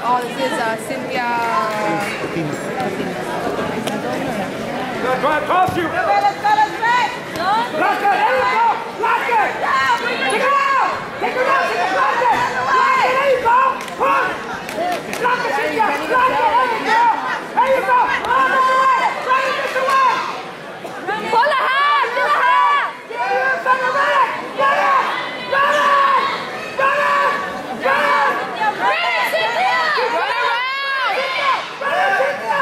Oh, this is Cynthia. Cross you! Let's go! Lock it! There you go! Lock it! Take her out! Take her out! Take her out! Lock it! There you go! Push! Lock it, Cynthia! Lock it! There you go! There you go! Run this away! Run this away! Pull the hand! Pull the hand! Get it! Run it! Run it! Run it! Run it! Run it! Run it, Cynthia! Run around! Run it, Cynthia!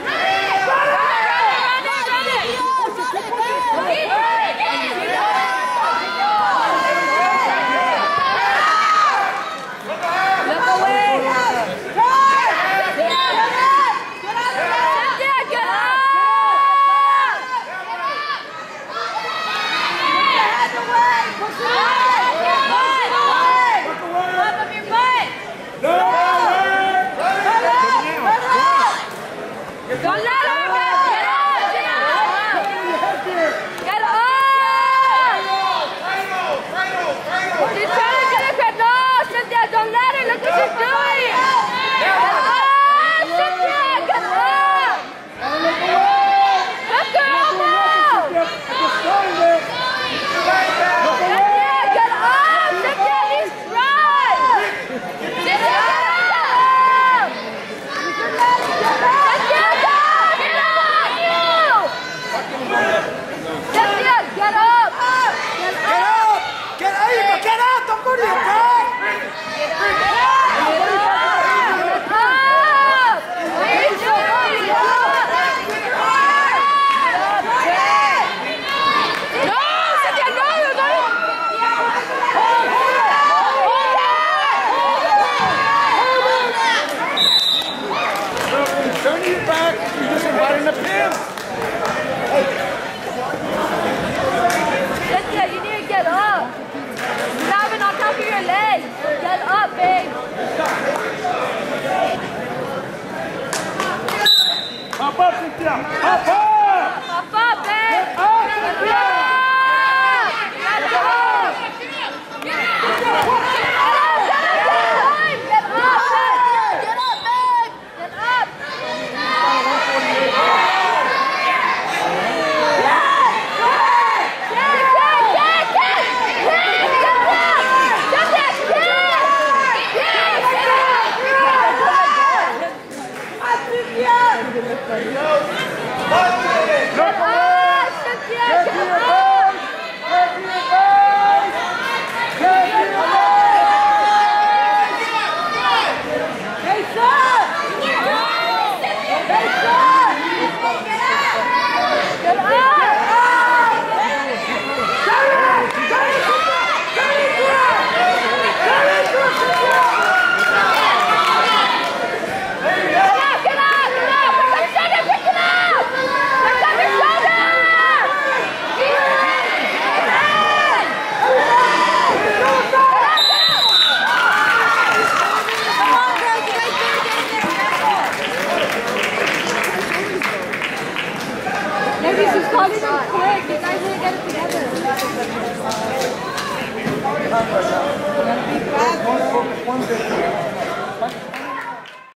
Don't let her get up! Get up! She's trying to get a grab. No, Cynthia, don't let her. Look what she's doing. Get up, Cynthia, get up! Look her elbow! Cynthia, get up! Cynthia, he's trying! Cynthia, get up! Cynthia, Cynthia, get up! Get up! Get out! Get out! Don't go to your back! Turn your back, you're just inviting the pin. Cynthia, you need to get up. You're not even on top of your legs. Get up, babe. Hop up, Cynthia! Hop up! Hop up, babe. Get up, Cynthia! Get up. Maybe she's calling them quick. You guys need to get it together. One bit.